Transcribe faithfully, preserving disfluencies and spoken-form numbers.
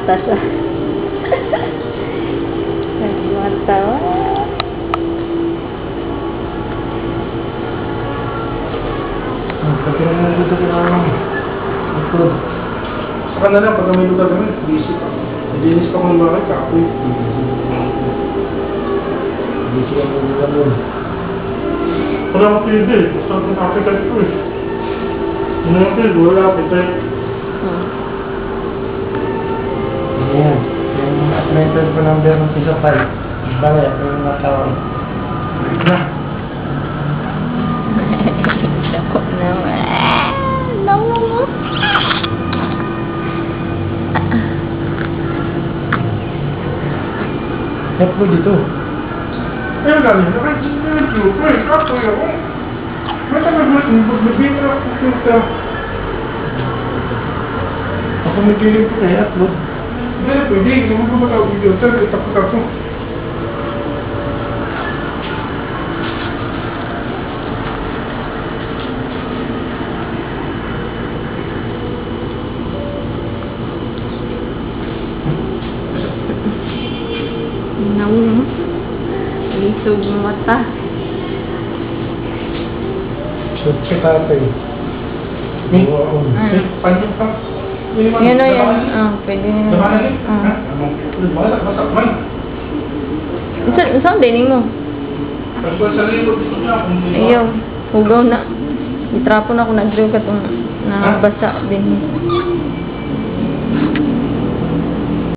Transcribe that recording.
mata siya. Nagmata. Pati na naman dito kailangan. Ito. Saka na lang, pag may lugar kami, busy pa. Nalinis pa kung bakit, kapoy. Busy ang lugar doon. Wala akong T V eh. Basta ang appetite ko eh. Ano yung T V? Wala appetite. Ayan. Yung appetite ko number ng piso five. Bale, ito yung natawag. Na. Dako naman. No, no, no. Hep ko dito. Eh, galing na kayo sa YouTube. Eh, kapoy ako. Mata mag-magbibig na ako kita. Ako mag-giling ko kaya upload. Hindi na pwede. Hindi mo ba matawag video? Sir, itapos ako. Naung. Lisog yung mata. Shoot ka tatay. Eh, eh, panyo ka. Yan o yan. Ah, pwede nyo. Laman na rin. Ah. Basta, basta, man. Saan dining mo? Pagkuhan sa rin, gusto niya. Ayaw. Hugaw na. Itrapo na ako. Nag-drill ka itong nabasa din.